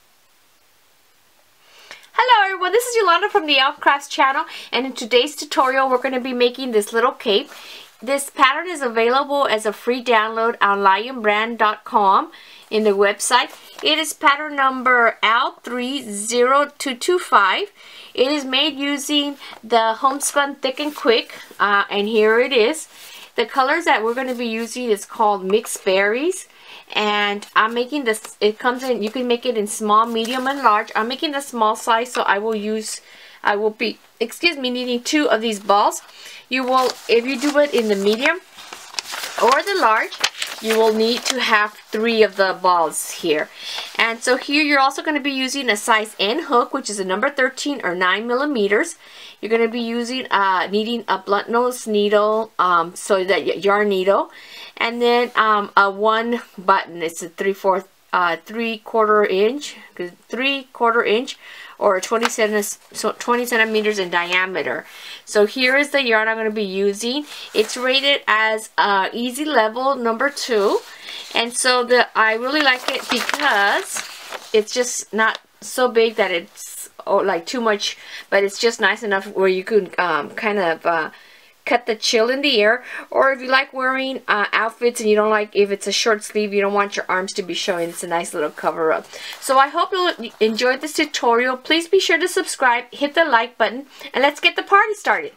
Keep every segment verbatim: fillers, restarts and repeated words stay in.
Hello everyone, this is Yolanda from the Elf Crafts channel, and in today's tutorial we're going to be making this little cape. This pattern is available as a free download on lion brand dot com in the website. It is pattern number L three zero two two five. It is made using the Homespun Thick and Quick, uh, and here it is. The colors that we're going to be using is called Mixed Berries. And I'm making this, it comes in, you can make it in small, medium, and large. I'm making the small size, so I will use, I will be, excuse me, needing two of these balls. You will, if you do it in the medium or the large, you will need to have three of the balls here. And so here you're also going to be using a size N hook, which is a number thirteen or nine millimeters. You're going to be using, uh, needing a blunt nose needle, um, so that yarn needle. And then um, a one button. It's a three fourth, uh, three quarter inch, three quarter inch, or twenty centimeters in diameter. So here is the yarn I'm going to be using. It's rated as uh, easy level number two, and so the I really like it because it's just not so big that it's oh, like too much, but it's just nice enough where you can um, kind of uh, cut the chill in the air. Or if you like wearing uh, outfits and you don't like, if it's a short sleeve, you don't want your arms to be showing, it's a nice little cover up. So I hope you enjoyed this tutorial. Please be sure to subscribe, hit the like button, and let's get the party started.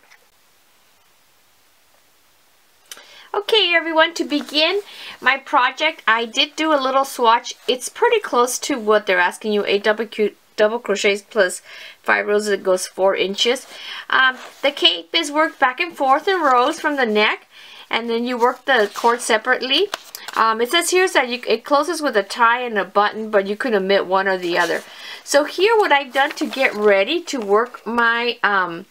Okay everyone, to begin my project, I did do a little swatch. It's pretty close to what they're asking you, eight double Q double crochets plus five rows, it goes four inches. Um, the cape is worked back and forth in rows from the neck, and then you work the cord separately. Um, it says here that you, it closes with a tie and a button, but you can omit one or the other. So here what I've done to get ready to work my um,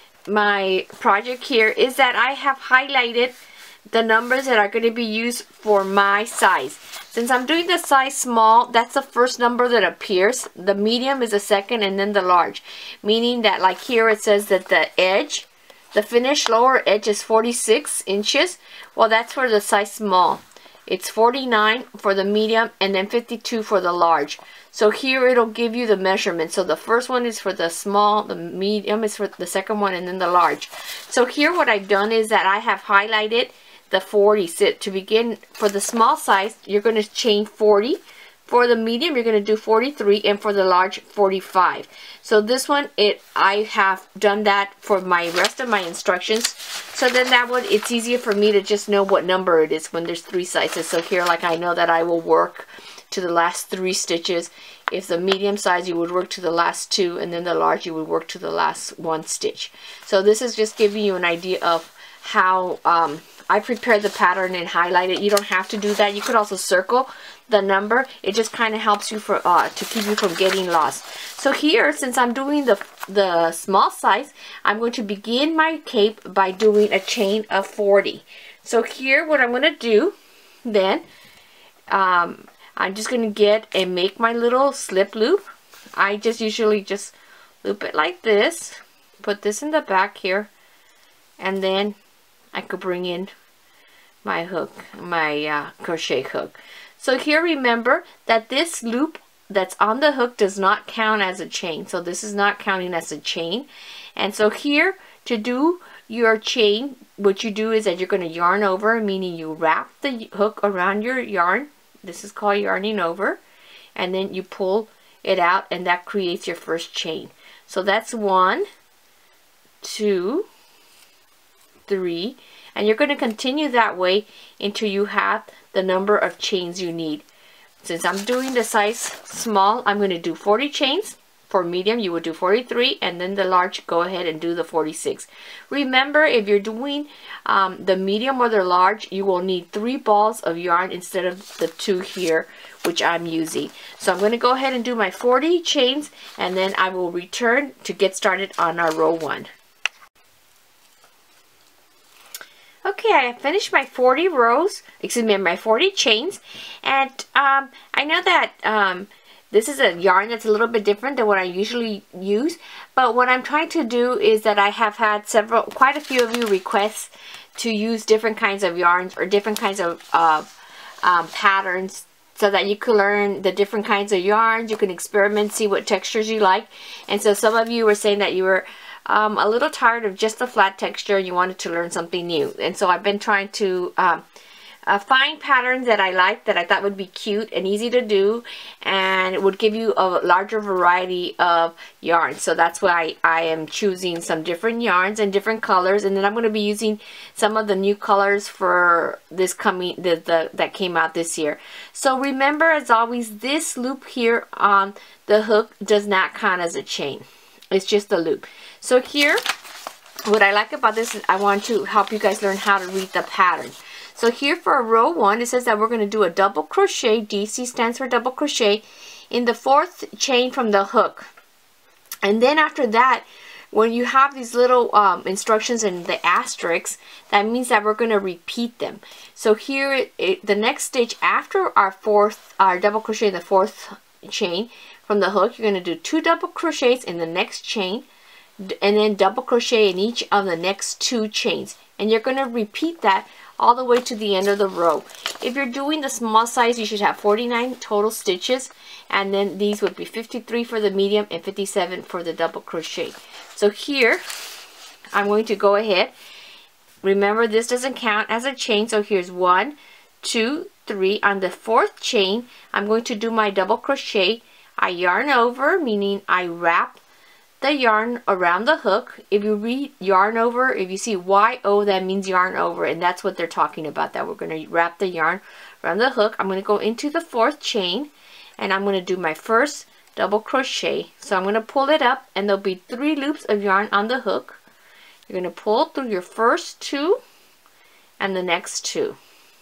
my project here is that I have highlighted the numbers that are going to be used for my size. Since I'm doing the size small, that's the first number that appears. The medium is the second, and then the large. Meaning that, like here it says that the edge, the finished lower edge is forty-six inches. Well, that's for the size small. It's forty-nine for the medium, and then fifty-two for the large. So here it'll give you the measurement. So the first one is for the small, the medium is for the second one, and then the large. So here what I've done is that I have highlighted the forty. So to begin, for the small size, you're going to chain forty. For the medium, you're going to do forty-three, and for the large, forty-five. So this one, it I have done that for my rest of my instructions. So then that one, it's easier for me to just know what number it is when there's three sizes. So here, like, I know that I will work to the last three stitches. If the medium size, you would work to the last two, and then the large, you would work to the last one stitch. So this is just giving you an idea of how um, I prepared the pattern and highlight it. You don't have to do that. You could also circle the number. It just kind of helps you for uh, to keep you from getting lost. So here, since I'm doing the the small size, I'm going to begin my cape by doing a chain of forty. So here, what I'm going to do then, um, I'm just going to get and make my little slip loop. I just usually just loop it like this, put this in the back here, and then I could bring in my hook, my uh, crochet hook. So here, remember that this loop that's on the hook does not count as a chain. So this is not counting as a chain. And so here, to do your chain, what you do is that you're going to yarn over, meaning you wrap the hook around your yarn. This is called yarning over. And then you pull it out, and that creates your first chain. So that's one, two, three, and you're going to continue that way until you have the number of chains you need. Since I'm doing the size small, I'm going to do forty chains. For medium, you would do forty-three, and then the large, go ahead and do the forty-six. Remember, if you're doing um, the medium or the large, you will need three balls of yarn instead of the two here, which I'm using. So I'm going to go ahead and do my forty chains, and then I will return to get started on our row one. Okay, I finished my forty rows, excuse me, my forty chains, and um, I know that um, this is a yarn that's a little bit different than what I usually use, but what I'm trying to do is that I have had several, quite a few of you request to use different kinds of yarns or different kinds of uh, um, patterns so that you can learn the different kinds of yarns. You can experiment, see what textures you like. And so some of you were saying that you were um, a little tired of just the flat texture and you wanted to learn something new. And so I've been trying to um, uh, find patterns that I like, that I thought would be cute and easy to do, and it would give you a larger variety of yarns. So that's why I am choosing some different yarns and different colors, and then I'm going to be using some of the new colors for this coming the, the that came out this year. So remember, as always, this loop here on the hook does not count as a chain. It's just a loop. So here, what I like about this is I want to help you guys learn how to read the pattern. So here for row one, it says that we're going to do a double crochet. D C stands for double crochet in the fourth chain from the hook. And then after that, when you have these little um, instructions and the asterisks, that means that we're going to repeat them. So here, it, it, the next stitch after our fourth, our double crochet in the fourth chain from the hook, you're going to do two double crochets in the next chain, and then double crochet in each of the next two chains. And you're going to repeat that all the way to the end of the row. If you're doing the small size, you should have forty-nine total stitches, and then these would be fifty-three for the medium and fifty-seven for the double crochet. So here, I'm going to go ahead. Remember, this doesn't count as a chain, so here's one, two, three. On the fourth chain, I'm going to do my double crochet. I yarn over, meaning I wrap the yarn around the hook. If you read yarn over, if you see Y O, that means yarn over, and that's what they're talking about, that we're going to wrap the yarn around the hook. I'm going to go into the fourth chain, and I'm going to do my first double crochet. So I'm going to pull it up, and there'll be three loops of yarn on the hook. You're going to pull through your first two and the next two.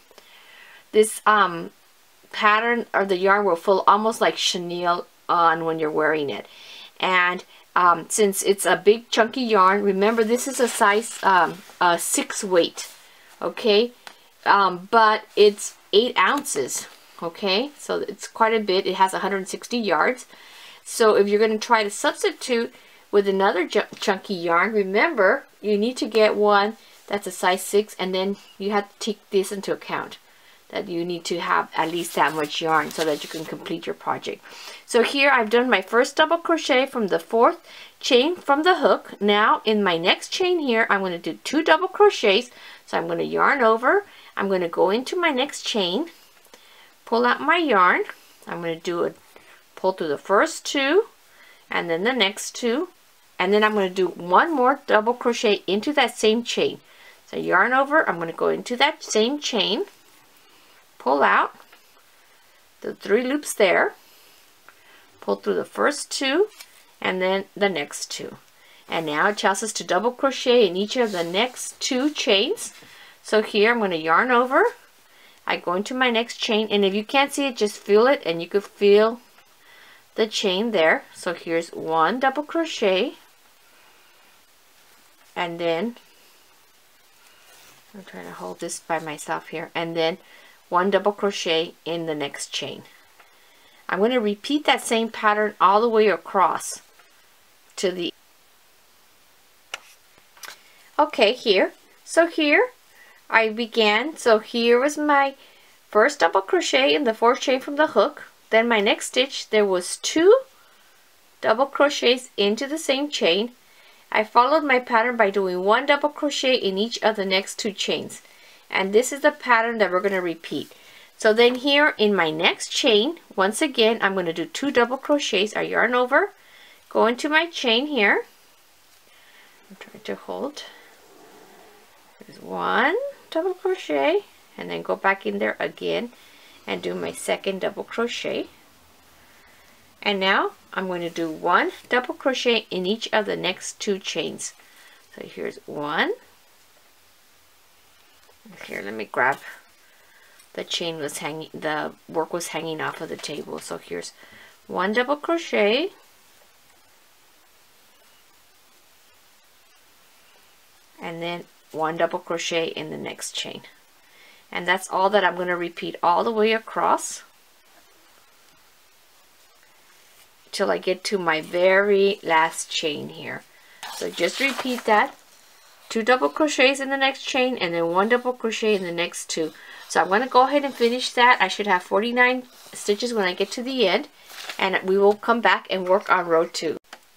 This um, pattern or the yarn will feel almost like chenille on when you're wearing it. And Um, since it's a big chunky yarn, remember this is a size um, uh, six weight, okay, um, but it's eight ounces, okay, so it's quite a bit. It has one hundred sixty yards. So if you're going to try to substitute with another chunky yarn, remember you need to get one that's a size six, and then you have to take this into account, that you need to have at least that much yarn so that you can complete your project. So here I've done my first double crochet from the fourth chain from the hook. Now in my next chain here, I'm going to do two double crochets. So I'm going to yarn over. I'm going to go into my next chain, pull out my yarn. I'm going to do a pull through the first two and then the next two. And then I'm going to do one more double crochet into that same chain. So yarn over, I'm going to go into that same chain, pull out the three loops there, pull through the first two and then the next two, and now it tells us to double crochet in each of the next two chains. So here I'm going to yarn over, I go into my next chain, and if you can't see it, just feel it, and you could feel the chain there. So here's one double crochet, and then I'm trying to hold this by myself here, and then one double crochet in the next chain. I'm going to repeat that same pattern all the way across to the okay here. So here I began, so here was my first double crochet in the fourth chain from the hook. Then my next stitch, there was two double crochets into the same chain. I followed my pattern by doing one double crochet in each of the next two chains. And this is the pattern that we're going to repeat. So then here in my next chain, once again, I'm going to do two double crochets. I yarn over, go into my chain here. I'm trying to hold. There's one double crochet, and then go back in there again and do my second double crochet. And now I'm going to do one double crochet in each of the next two chains. So here's one. Here, let me grab, the chain was hanging, the work was hanging off of the table. So here's one double crochet, and then one double crochet in the next chain. And that's all that I'm going to repeat all the way across till I get to my very last chain here. So just repeat that two double crochets in the next chain, and then one double crochet in the next two. So I'm going to go ahead and finish that. I should have forty-nine stitches when I get to the end, and we will come back and work on row two.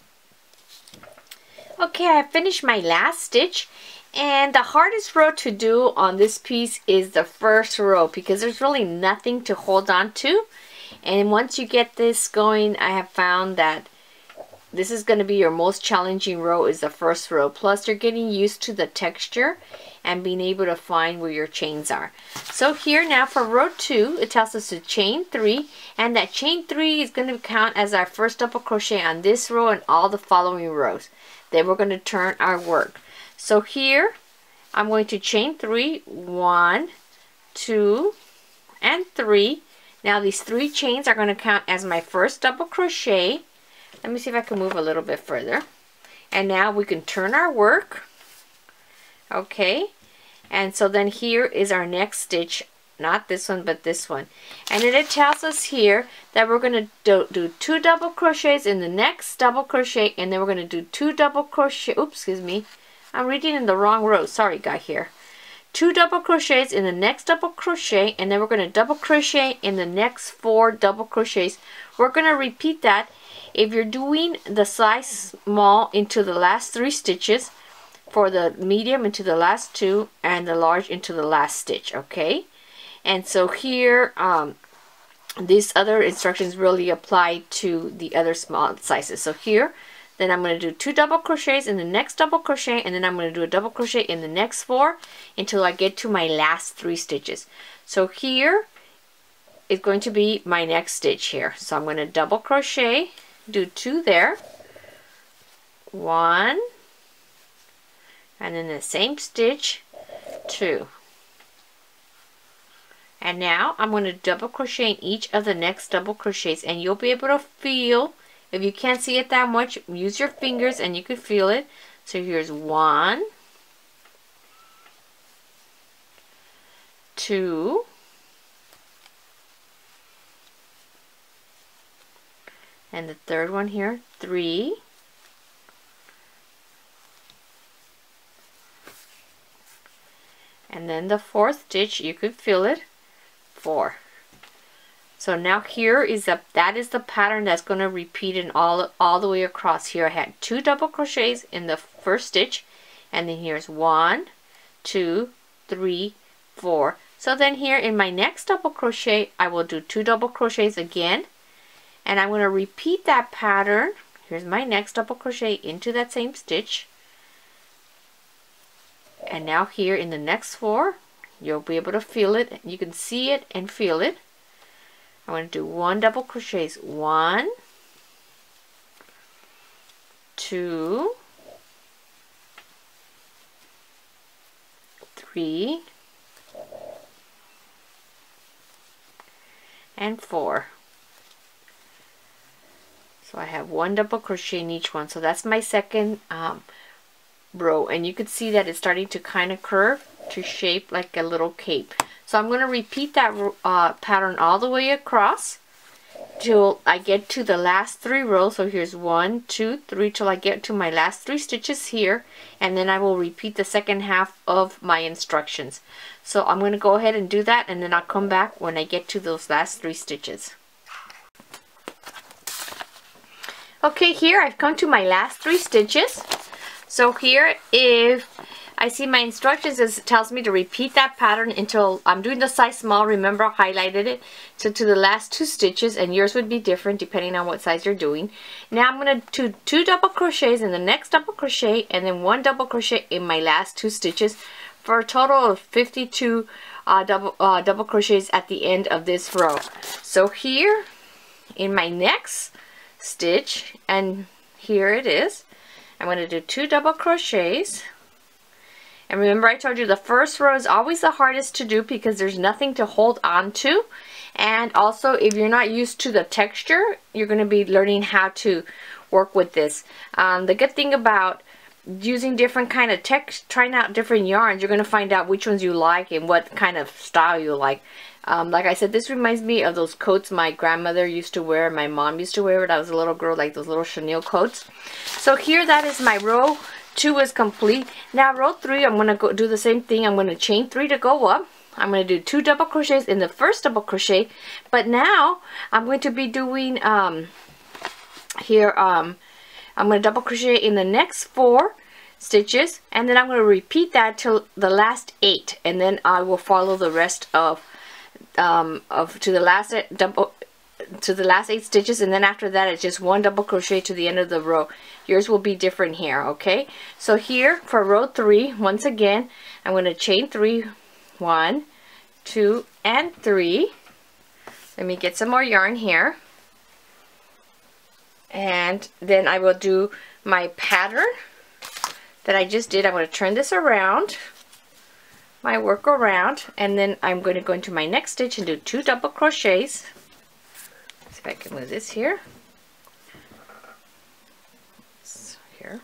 Okay, I finished my last stitch, and the hardest row to do on this piece is the first row because there's really nothing to hold on to. And once you get this going, I have found that this is going to be your most challenging row is the first row. Plus you're getting used to the texture and being able to find where your chains are. So here now for row two, it tells us to chain three, and that chain three is going to count as our first double crochet on this row and all the following rows. Then we're going to turn our work. So here I'm going to chain three, one, two, and three. Now these three chains are going to count as my first double crochet. Let me see if I can move a little bit further. And now we can turn our work. Okay. And so then here is our next stitch. Not this one, but this one. And then it tells us here that we're going to do, do two double crochets in the next double crochet. And then we're going to do two double crochet. Oops, excuse me. I'm reading in the wrong row. Sorry, guy here. Two double crochets in the next double crochet. And then we're going to double crochet in the next four double crochets. We're going to repeat that. If you're doing the size small into the last three stitches, for the medium into the last two, and the large into the last stitch, okay? And so here, um, these other instructions really apply to the other small sizes. So here, then I'm going to do two double crochets in the next double crochet, and then I'm going to do a double crochet in the next four until I get to my last three stitches. So here is going to be my next stitch here. So I'm going to double crochet, do two there, one, and then the same stitch, two. And now I'm going to double crochet in each of the next double crochets, and you'll be able to feel, if you can't see it that much, use your fingers and you can feel it. So here's one, two, and the third one here, three, and then the fourth stitch, you could feel it, four. So now here is a that is the pattern that's going to repeat in all all the way across. Here I had two double crochets in the first stitch, and then here's one, two, three, four. So then here in my next double crochet, I will do two double crochets again, and I'm going to repeat that pattern. Here's my next double crochet into that same stitch, and now here in the next four, you'll be able to feel it. You can see it and feel it. I'm going to do one double crochets, one, two, three, and four. So I have one double crochet in each one. So that's my second um, row, and you could see that it's starting to kind of curve to shape like a little cape. So I'm going to repeat that uh, pattern all the way across till I get to the last three rows. So here's one, two, three, till I get to my last three stitches here, and then I will repeat the second half of my instructions. So I'm going to go ahead and do that, and then I'll come back when I get to those last three stitches. Okay, here I've come to my last three stitches. So here, if I see my instructions, it tells me to repeat that pattern until I'm doing the size small. Remember, I highlighted it. So to the last two stitches, and yours would be different depending on what size you're doing. Now I'm going to do two double crochets in the next double crochet, and then one double crochet in my last two stitches, for a total of fifty-two uh, double uh, double crochets at the end of this row. So here in my next stitch, and here it is, I'm going to do two double crochets. And remember, I told you the first row is always the hardest to do because there's nothing to hold on to. And also, if you're not used to the texture, you're going to be learning how to work with this. Um, the good thing about using different kind of text, trying out different yarns, you're going to find out which ones you like and what kind of style you like. Um, like I said, this reminds me of those coats my grandmother used to wear, my mom used to wear when I was a little girl, like those little chenille coats. So here, that is my row two is complete. Now row three, I'm going to go do the same thing. I'm going to chain three to go up. I'm going to do two double crochets in the first double crochet, but now I'm going to be doing um here um I'm going to double crochet in the next four stitches, and then I'm going to repeat that till the last eight, and then I will follow the rest of um of to the last double to the last eight stitches, and then after that it's just one double crochet to the end of the row. Yours will be different here. Okay, so here for row three, once again I'm going to chain three, one, two, and three. Let me get some more yarn here, and then I will do my pattern that I just did. I'm going to turn this around, my work around, and then I'm going to go into my next stitch and do two double crochets. Let's see if I can move this here. So here,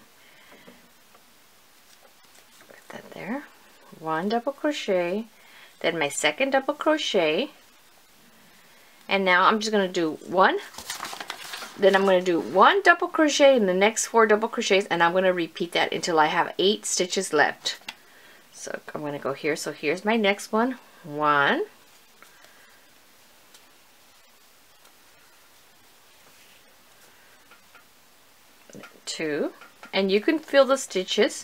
put that there. One double crochet, then my second double crochet, and now I'm just going to do one. Then I'm going to do one double crochet in the next four double crochets, and I'm going to repeat that until I have eight stitches left. So I'm going to go here. So here's my next one. One, two, and you can fill the stitches.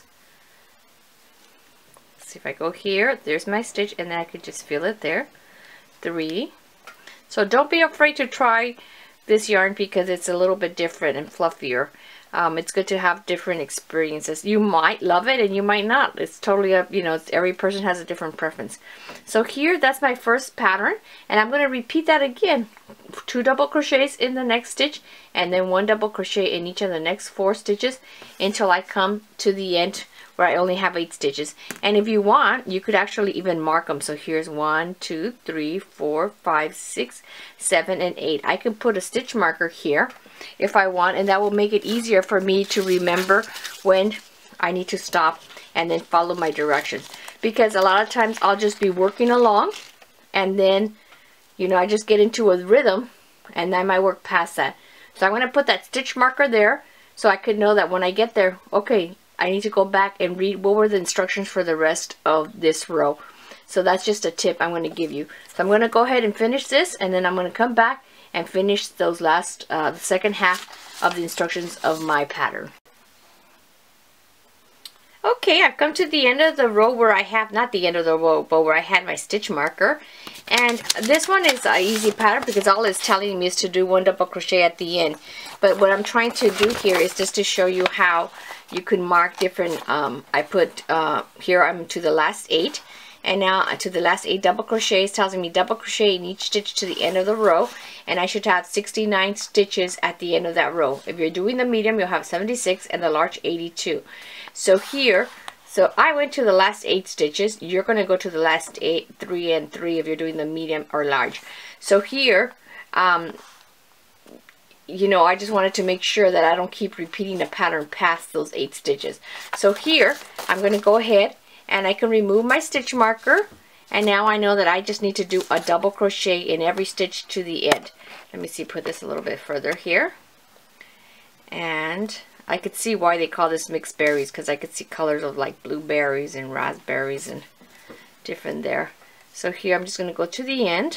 Let's see if I go here. There's my stitch, and then I could just fill it there. Three. So don't be afraid to try this yarn because it's a little bit different and fluffier. Um, it's good to have different experiences. You might love it and you might not. It's totally up, you know, it's, every person has a different preference. So here, that's my first pattern, and I'm going to repeat that again. Two double crochets in the next stitch, and then one double crochet in each of the next four stitches until I come to the end where I only have eight stitches. And if you want, you could actually even mark them. So here's one, two, three, four, five, six, seven, and eight. I can put a stitch marker here if I want, and that will make it easier for me to remember when I need to stop and then follow my directions. Because a lot of times I'll just be working along, and then, you know, I just get into a rhythm, and I might work past that. So I'm going to put that stitch marker there so I could know that when I get there, okay, I need to go back and read what were the instructions for the rest of this row. So that's just a tip I'm going to give you. So I'm going to go ahead and finish this, and then I'm going to come back and finish those last, uh, the second half of the instructions of my pattern. Okay, I've come to the end of the row where I have, not the end of the row, but where I had my stitch marker. And this one is an easy pattern because all it's telling me is to do one double crochet at the end. But what I'm trying to do here is just to show you how you can mark different, um, I put, uh, here I'm to the last eight. And now to the last eight double crochets, tells me double crochet in each stitch to the end of the row, and I should have sixty-nine stitches at the end of that row. If you're doing the medium, you'll have seventy-six, and the large eighty-two. So here, so I went to the last eight stitches. You're going to go to the last eight, three and three if you're doing the medium or large. So here, um, you know, I just wanted to make sure that I don't keep repeating the pattern past those eight stitches. So here, I'm going to go ahead and I can remove my stitch marker, and now I know that I just need to do a double crochet in every stitch to the end. Let me see, put this a little bit further here, and I could see why they call this mixed berries, because I could see colors of like blueberries and raspberries and different there. So here I'm just going to go to the end,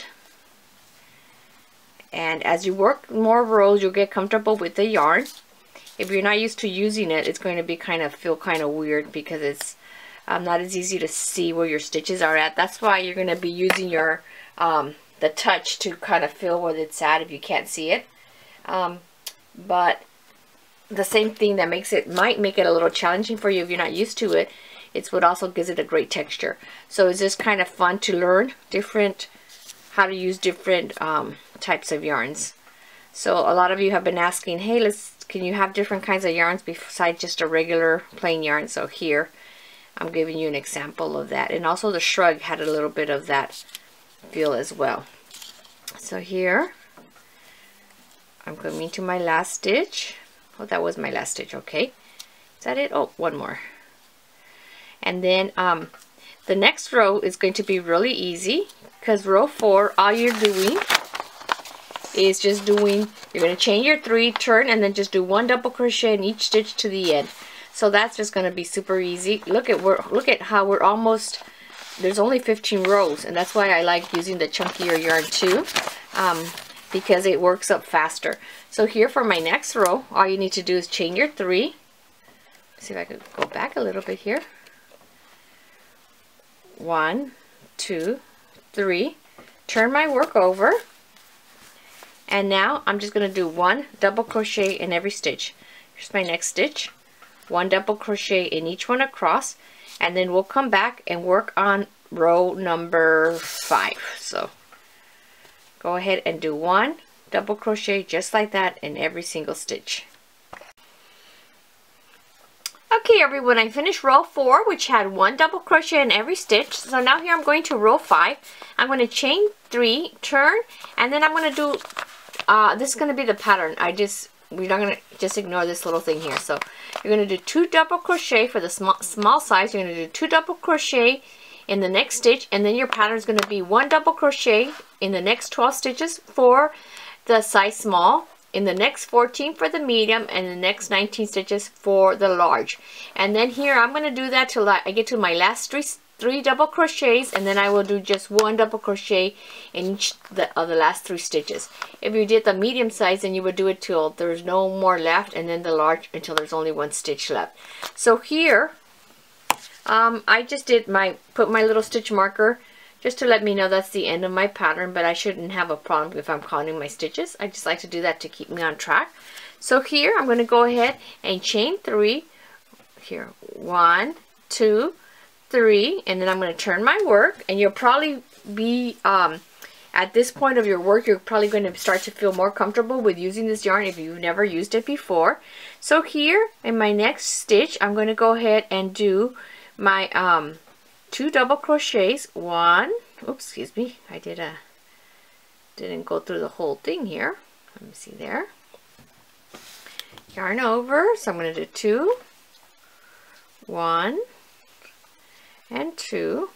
and as you work more rows you'll get comfortable with the yarn. If you're not used to using it, it's going to be kind of feel kind of weird because it's Um, not as easy to see where your stitches are at. That's why you're going to be using your um, the touch to kind of feel where it's at if you can't see it. Um, but the same thing that makes it might make it a little challenging for you if you're not used to it. It's what also gives it a great texture. So it's just kind of fun to learn different how to use different um, types of yarns. So a lot of you have been asking, hey, let's can you have different kinds of yarns besides just a regular plain yarn? So here I'm giving you an example of that. And also the shrug had a little bit of that feel as well. So here, I'm coming to my last stitch. Oh, that was my last stitch, okay. Is that it? Oh, one more. And then um, the next row is going to be really easy because row four, all you're doing is just doing, you're going to chain your three, turn, and then just do one double crochet in each stitch to the end. So that's just going to be super easy. Look at we're look at how we're almost, there's only fifteen rows, and that's why I like using the chunkier yarn too, um, because it works up faster. So here for my next row, all you need to do is chain your three. See if I can go back a little bit here. One, two, three. Turn my work over. And now I'm just going to do one double crochet in every stitch. Here's my next stitch. One double crochet in each one across. And then we'll come back and work on row number five. So go ahead and do one double crochet just like that in every single stitch. Okay everyone, I finished row four, which had one double crochet in every stitch. So now here I'm going to row five. I'm going to chain three, turn, and then I'm going to do, uh, this is going to be the pattern. I just, we're not going to just ignore this little thing here. So you're going to do two double crochet for the small, small size. You're going to do two double crochet in the next stitch, and then your pattern is going to be one double crochet in the next twelve stitches for the size small, in the next fourteen for the medium, and the next nineteen stitches for the large. And then here I'm going to do that till I get to my last three three double crochets, and then I will do just one double crochet in each the, of the last three stitches. If you did the medium size, then you would do it till there's no more left, and then the large until there's only one stitch left. So here um, I just did my put my little stitch marker just to let me know that's the end of my pattern, but I shouldn't have a problem if I'm counting my stitches. I just like to do that to keep me on track. So here I'm going to go ahead and chain three here, one, two, three, and then I'm going to turn my work, and you'll probably be um, at this point of your work, you're probably going to start to feel more comfortable with using this yarn if you've never used it before. So here in my next stitch, I'm going to go ahead and do my um, two double crochets. One, oops, excuse me, I did a didn't go through the whole thing here. Let me see there. Yarn over, so I'm going to do two, one, and two.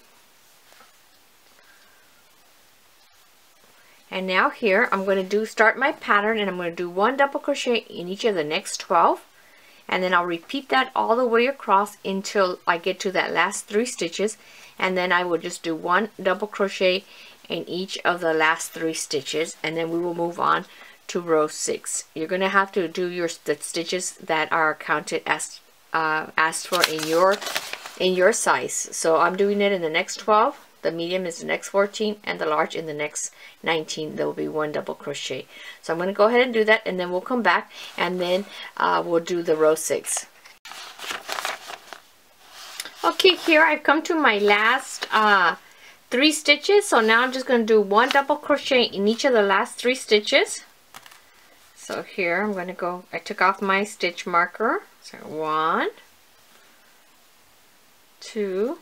And now here I'm going to do start my pattern, and I'm going to do one double crochet in each of the next twelve, and then I'll repeat that all the way across until I get to that last three stitches, and then I will just do one double crochet in each of the last three stitches, and then we will move on to row six. You're going to have to do your the stitches that are counted as uh, asked for in your in your size. So I'm doing it in the next twelve, the medium is the next fourteen, and the large in the next nineteen. There will be one double crochet. So I'm going to go ahead and do that, and then we'll come back, and then uh, we'll do the row six. Okay, here I've come to my last uh, three stitches. So now I'm just going to do one double crochet in each of the last three stitches. So here I'm going to go, I took off my stitch marker. So one, two,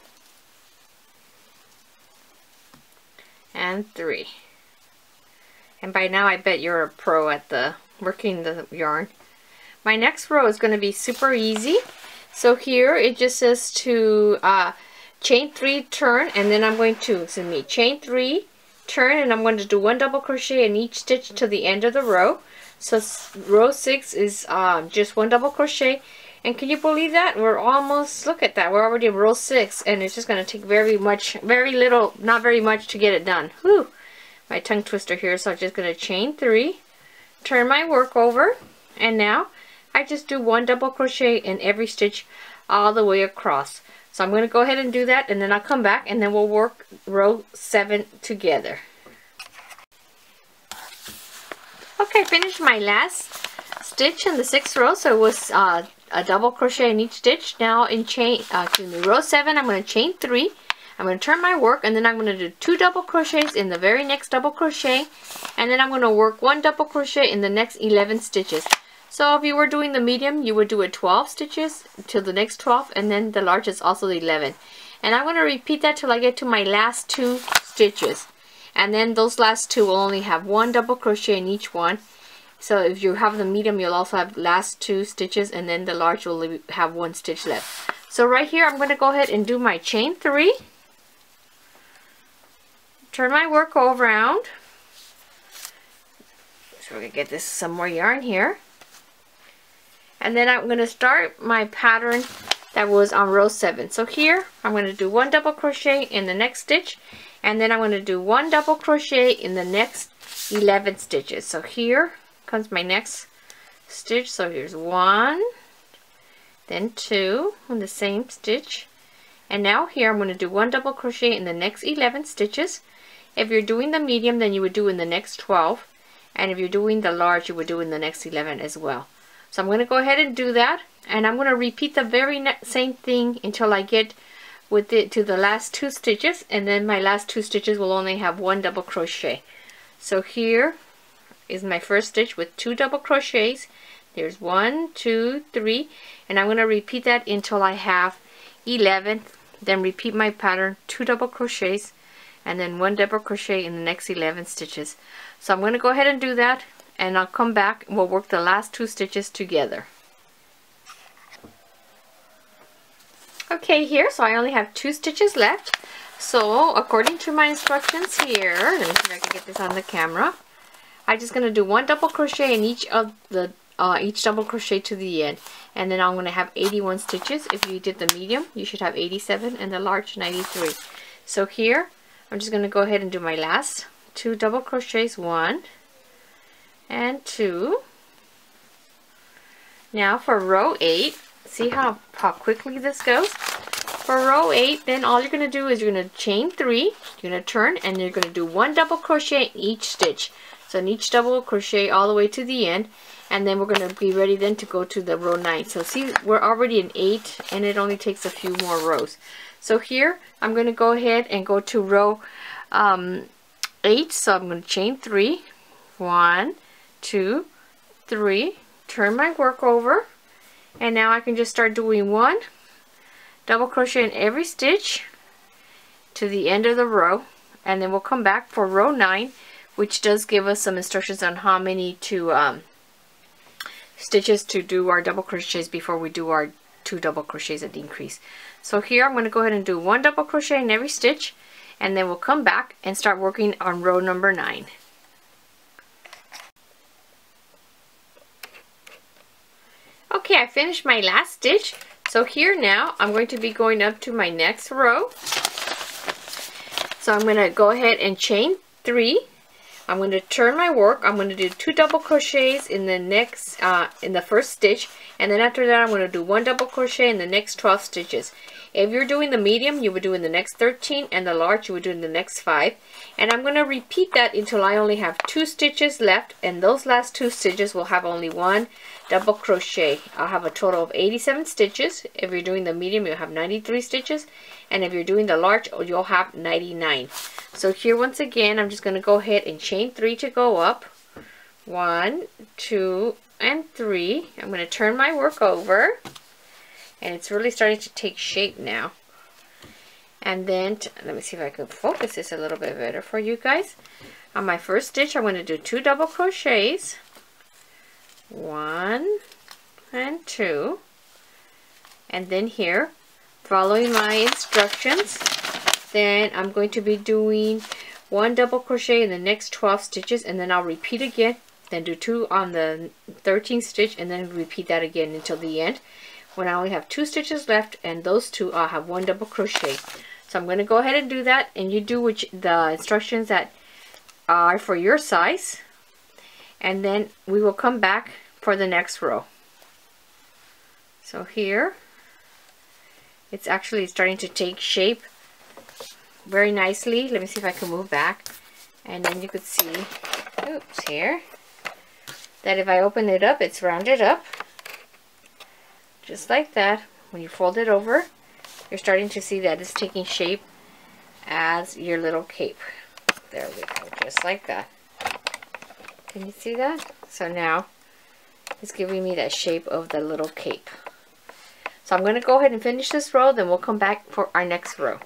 and three. And by now I bet you're a pro at the working the yarn. My next row is going to be super easy. So here it just says to uh, chain three, turn, and then I'm going to, excuse me, chain three, turn, and I'm going to do one double crochet in each stitch to the end of the row. So row six is um, just one double crochet. And can you believe that? We're almost, look at that, we're already in row six, and it's just going to take very much, very little, not very much to get it done. Whew, my tongue twister here. So I'm just going to chain three, turn my work over, and now I just do one double crochet in every stitch all the way across. So I'm going to go ahead and do that, and then I'll come back, and then we'll work row seven together. Okay, finished my last stitch in the sixth row. So it was uh, a double crochet in each stitch. Now in chain, uh, excuse me, row seven, I'm going to chain three. I'm going to turn my work, and then I'm going to do two double crochets in the very next double crochet, and then I'm going to work one double crochet in the next eleven stitches. So if you were doing the medium, you would do it twelve stitches to the next twelve, and then the large is also the eleven. And I'm going to repeat that till I get to my last two stitches. And then those last two will only have one double crochet in each one. So if you have the medium, you'll also have last two stitches, and then the large will have one stitch left. So right here, I'm going to go ahead and do my chain three. Turn my work all around. So we're going to get this some more yarn here. And then I'm going to start my pattern that was on row seven. So here I'm going to do one double crochet in the next stitch, and then I'm going to do one double crochet in the next eleven stitches. So here comes my next stitch. So here's one, then two on the same stitch, and now here I'm going to do one double crochet in the next eleven stitches. If you're doing the medium, then you would do in the next twelve, and if you're doing the large, you would do in the next eleven as well. So I'm going to go ahead and do that, and I'm going to repeat the very same thing until I get with it to the last two stitches, and then my last two stitches will only have one double crochet. So here is my first stitch with two double crochets. There's one, two, three, and I'm going to repeat that until I have eleven. Then repeat my pattern, two double crochets, and then one double crochet in the next eleven stitches. So I'm going to go ahead and do that, and I'll come back and we'll work the last two stitches together. Okay, here, so I only have two stitches left. So according to my instructions here, let me see if I can get this on the camera. I'm just going to do one double crochet in each of the uh, each double crochet to the end, and then I'm going to have eighty-one stitches. If you did the medium, you should have eighty-seven, and the large ninety-three. So here I'm just going to go ahead and do my last two double crochets, one and two. Now for row eight, see how how quickly this goes. For row eight, then all you're going to do is you're going to chain three, you're going to turn, and you're going to do one double crochet in each stitch. So in each double crochet all the way to the end, and then we're going to be ready then to go to the row nine. So see, we're already in eight, and it only takes a few more rows. So here I'm going to go ahead and go to row um, eight. So I'm going to chain three, one, two, three, turn my work over, and now I can just start doing one double crochet in every stitch to the end of the row, and then we'll come back for row nine, which does give us some instructions on how many to um, stitches to do our double crochets before we do our two double crochets at the increase. So here I'm going to go ahead and do one double crochet in every stitch, and then we'll come back and start working on row number nine. Okay, I finished my last stitch. So here now I'm going to be going up to my next row. So I'm going to go ahead and chain three. I'm going to turn my work. I'm going to do two double crochets in the next uh, in the first stitch, and then after that I'm going to do one double crochet in the next twelve stitches. If you're doing the medium, you would do in the next thirteen, and the large you would do in the next five. And I'm going to repeat that until I only have two stitches left, and those last two stitches will have only one double crochet. I'll have a total of eighty-seven stitches. If you're doing the medium, you'll have ninety-three stitches, and if you're doing the large, you'll have ninety-nine. So here once again, I'm just going to go ahead and chain three to go up. One, two, and three. I'm going to turn my work over, and it's really starting to take shape now. And then, to, let me see if I can focus this a little bit better for you guys. On my first stitch, I'm going to do two double crochets. One and two. And then here, following my instructions, then I'm going to be doing one double crochet in the next twelve stitches, and then I'll repeat again, then do two on the thirteenth stitch, and then repeat that again until the end, when I only have two stitches left, and those two I'll have one double crochet. So I'm going to go ahead and do that, and you do which the instructions that are for your size, and then we will come back for the next row. So here it's actually starting to take shape very nicely. Let me see if I can move back, and then you could see, oops, here, that if I open it up, it's rounded up just like that. When you fold it over, you're starting to see that it's taking shape as your little cape. There we go, just like that. Can you see that? So now it's giving me that shape of the little cape. So I'm going to go ahead and finish this row, then we'll come back for our next row.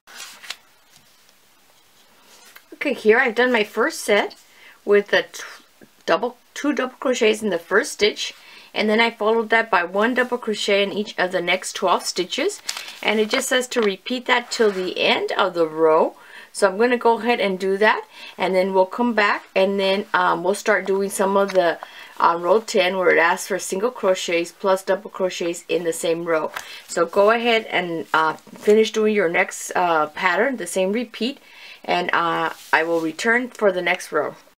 Okay, here I've done my first set with the double two double crochets in the first stitch, and then I followed that by one double crochet in each of the next twelve stitches, and it just says to repeat that till the end of the row. So I'm going to go ahead and do that, and then we'll come back, and then um, we'll start doing some of the on row ten where it asks for single crochets plus double crochets in the same row. So go ahead and uh, finish doing your next uh, pattern, the same repeat, and uh, I will return for the next row.